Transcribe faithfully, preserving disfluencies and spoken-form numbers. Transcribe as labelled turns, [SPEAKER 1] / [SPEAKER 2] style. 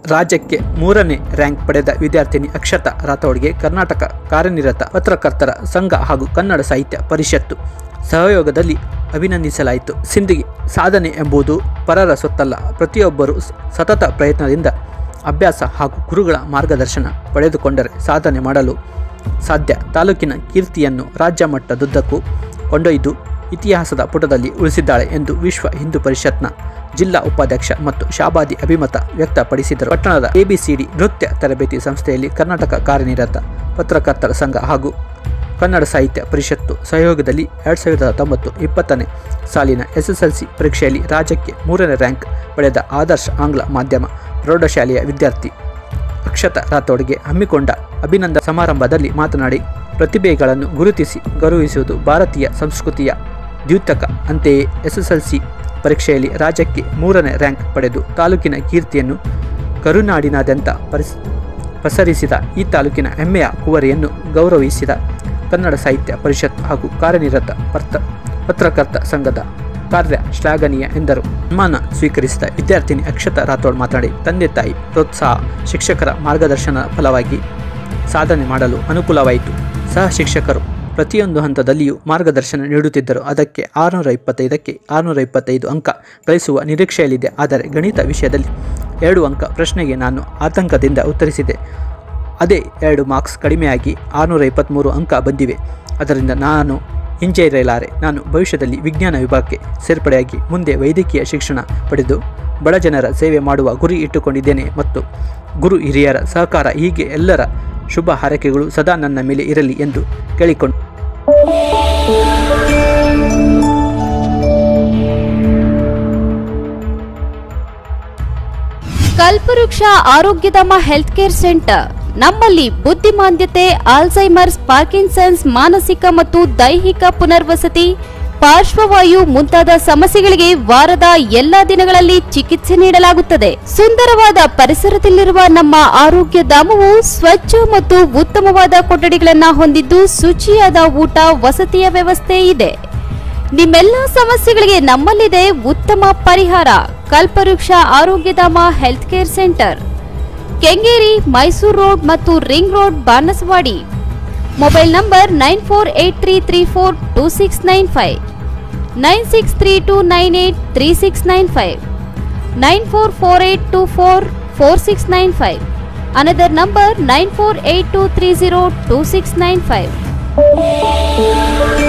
[SPEAKER 1] ರಾಜ್ಯಕ್ಕೆ ಮೂರನೇ ರ್ಯಾಂಕ್ ಪಡೆದ ವಿದ್ಯಾರ್ಥಿನಿ ಅಕ್ಷತಾ ರಾಥೋಡ್ಗೆ ಕರ್ನಾಟಕ ಕಾರ್ಯನಿರತ ಪತ್ರಕರ್ತರ ಸಂಘ ಹಾಗೂ ಕನ್ನಡ ಸಾಹಿತ್ಯ ಪರಿಷತ್ತು ಸಹಯೋಗದಲ್ಲಿ ಅಭಿನಂದಿಸಲಾಯಿತು. ಸಿಂಧಿಗೆ ಸಾಧನೆ ಎಂಬುದು ಪರರ ಸೊತ್ತಲ್ಲ. ಪ್ರತಿಯೊಬ್ಬರೂ ಸತತ ಪ್ರಯತ್ನದಿಂದ ಅಭ್ಯಾಸ ಹಾಗೂ ಗುರುಗಳ ಮಾರ್ಗದರ್ಶನ ಪಡೆದುಕೊಂಡರೆ ಸಾಧನೆ ಮಾಡಲು ಸಾಧ್ಯ. ತಾಲೂಕಿನ ಕೀರ್ತಿಯನ್ನು ರಾಜ್ಯ ಮಟ್ಟದುದ್ದಕ್ಕೂ ಕೊಂಡೊಯ್ದು ಇತಿಹಾಸದ ಪುಟದಲ್ಲಿ ಉಳಿಸಿದ್ದಾಳೆ ಎಂದು ವಿಶ್ವ ಹಿಂದೂ ಪರಿಷತ್ನ ಜಿಲ್ಲಾ ಉಪಾಧ್ಯಕ್ಷ ಮತ್ತು ಶಾಬಾದಿ ಅಭಿಮತ ವ್ಯಕ್ತಪಡಿಸಿದರು. ಪಟ್ಟಣದ ಎಬಿಸಿಡಿ ನೃತ್ಯ ತರಬೇತಿ ಸಂಸ್ಥೆಯಲ್ಲಿ ಕರ್ನಾಟಕ ಕಾರ್ಯನಿರತ ಪತ್ರಕರ್ತರ ಸಂಘ ಹಾಗೂ ಕನ್ನಡ ಸಾಹಿತ್ಯ ಪರಿಷತ್ತು ಸಹಯೋಗದಲ್ಲಿ ಎರಡು ಸಾವಿರದ ಹತ್ತೊಂಬತ್ತು ಇಪ್ಪತ್ತನೇ ಸಾಲಿನ ಎಸ್ಎಸ್ಎಲ್ಸಿ ಪರೀಕ್ಷೆಯಲ್ಲಿ ರಾಜ್ಯಕ್ಕೆ ಮೂರನೇ ರ್ಯಾಂಕ್ ಪಡೆದ ಆದರ್ಶ ಆಂಗ್ಲ ಮಾಧ್ಯಮ ಪ್ರೌಢಶಾಲೆಯ ವಿದ್ಯಾರ್ಥಿ ಅಕ್ಷತಾ ರಾಥೋಡ್ಗೆ ಹಮ್ಮಿಕೊಂಡ ಅಭಿನಂದನಾ ಸಮಾರಂಭದಲ್ಲಿ ಮಾತನಾಡಿ, ಪ್ರತಿಭೆಗಳನ್ನು ಗುರುತಿಸಿ ಗೌರವಿಸುವುದು ಭಾರತೀಯ ಸಂಸ್ಕೃತಿಯ ದ್ಯೋತಕ. ಅಂತೆಯೇ ಎಸ್ಎಸ್ಎಲ್ಸಿ ಪರೀಕ್ಷೆಯಲ್ಲಿ ರಾಜ್ಯಕ್ಕೆ ಮೂರನೇ ರ್ಯಾಂಕ್ ಪಡೆದು ತಾಲೂಕಿನ ಕೀರ್ತಿಯನ್ನು ಕರುನಾಡಿನಾದ್ಯಂತ ಪರಿಸ್ ಪಸರಿಸಿದ ಈ ತಾಲೂಕಿನ ಹೆಮ್ಮೆಯ ಕುವರಿಯನ್ನು ಗೌರವಿಸಿದ ಕನ್ನಡ ಸಾಹಿತ್ಯ ಪರಿಷತ್ ಹಾಗೂ ಕಾರ್ಯನಿರತ ಪತ್ರ ಪತ್ರಕರ್ತ ಸಂಘದ ಕಾರ್ಯ ಶ್ಲಾಘನೀಯ ಎಂದರು. ಸನ್ಮಾನ ಸ್ವೀಕರಿಸಿದ ವಿದ್ಯಾರ್ಥಿನಿ ಅಕ್ಷತಾ ರಾಥೋಡ್ ಮಾತನಾಡಿ, ತಂದೆ ತಾಯಿ ಪ್ರೋತ್ಸಾಹ, ಶಿಕ್ಷಕರ ಮಾರ್ಗದರ್ಶನ ಫಲವಾಗಿ ಸಾಧನೆ ಮಾಡಲು ಅನುಕೂಲವಾಯಿತು. ಸಹ ಶಿಕ್ಷಕರು ಪ್ರತಿಯೊಂದು ಹಂತದಲ್ಲಿಯೂ ಮಾರ್ಗದರ್ಶನ ನೀಡುತ್ತಿದ್ದರು. ಅದಕ್ಕೆ ಆರುನೂರ ಇಪ್ಪತ್ತೈದಕ್ಕೆ ಆರುನೂರ ಇಪ್ಪತ್ತೈದು ಅಂಕ ಗಳಿಸುವ ನಿರೀಕ್ಷೆಯಲ್ಲಿದೆ. ಆದರೆ ಗಣಿತ ವಿಷಯದಲ್ಲಿ ಎರಡು ಅಂಕ ಪ್ರಶ್ನೆಗೆ ನಾನು ಆತಂಕದಿಂದ ಉತ್ತರಿಸಿದೆ. ಅದೇ ಎರಡು ಮಾರ್ಕ್ಸ್ ಕಡಿಮೆಯಾಗಿ ಆರುನೂರ ಇಪ್ಪತ್ತ್ಮೂರು ಅಂಕ ಬಂದಿವೆ. ಅದರಿಂದ ನಾನು ಹಿಂಜರಿಯಲಾರೆ. ನಾನು ಭವಿಷ್ಯದಲ್ಲಿ ವಿಜ್ಞಾನ ವಿಭಾಗಕ್ಕೆ ಸೇರ್ಪಡೆಯಾಗಿ ಮುಂದೆ ವೈದ್ಯಕೀಯ ಶಿಕ್ಷಣ ಪಡೆದು ಬಡಜನರ ಸೇವೆ ಮಾಡುವ ಗುರಿ ಇಟ್ಟುಕೊಂಡಿದ್ದೇನೆ ಮತ್ತು ಗುರು ಹಿರಿಯರ ಸಹಕಾರ ಹೀಗೆ ಎಲ್ಲರ ಶುಭ ಹಾರೈಕೆಗಳು ಸದಾ ನನ್ನ ಮೇಲೆ ಇರಲಿ ಎಂದು ಕೇಳಿಕೊಂಡು
[SPEAKER 2] ಕಲ್ಪವೃಕ್ಷ ಆರೋಗ್ಯಧಾಮ ಹೆಲ್ತ್ ಕೇರ್ ಸೆಂಟರ್ ನಮ್ಮಲ್ಲಿ ಬುದ್ಧಿಮಾಂದ್ಯತೆ, ಆಲ್ಝೈಮರ್ಸ್, ಪಾರ್ಕಿನ್ಸನ್ಸ್, ಮಾನಸಿಕ ಮತ್ತು ದೈಹಿಕ ಪುನರ್ವಸತಿ, ಪಾರ್ಶ್ವವಾಯು ಮುಂತಾದ ಸಮಸ್ಯೆಗಳಿಗೆ ವಾರದ ಎಲ್ಲಾ ದಿನಗಳಲ್ಲಿ ಚಿಕಿತ್ಸೆ ನೀಡಲಾಗುತ್ತದೆ. ಸುಂದರವಾದ ಪರಿಸರದಲ್ಲಿರುವ ನಮ್ಮ ಆರೋಗ್ಯ ಧಾಮವು ಸ್ವಚ್ಛ ಮತ್ತು ಉತ್ತಮವಾದ ಕೊಠಡಿಗಳನ್ನು ಹೊಂದಿದ್ದು ಶುಚಿಯಾದ ಊಟ, ವಸತಿಯ ವ್ಯವಸ್ಥೆ ಇದೆ. ನಿಮ್ಮೆಲ್ಲ ಸಮಸ್ಯೆಗಳಿಗೆ ನಮ್ಮಲ್ಲಿದೆ ಉತ್ತಮ ಪರಿಹಾರ. Kalpavriksha Arogyadhama health care centre, Kengeri, Mysuru road ಮತ್ತು ring road, Banaswadi. Mobile number nine four eight three three four two six nine five, nine six three two nine eight three six nine five, nine four four eight two four four six nine five. Another number nine four eight two three zero two six nine five.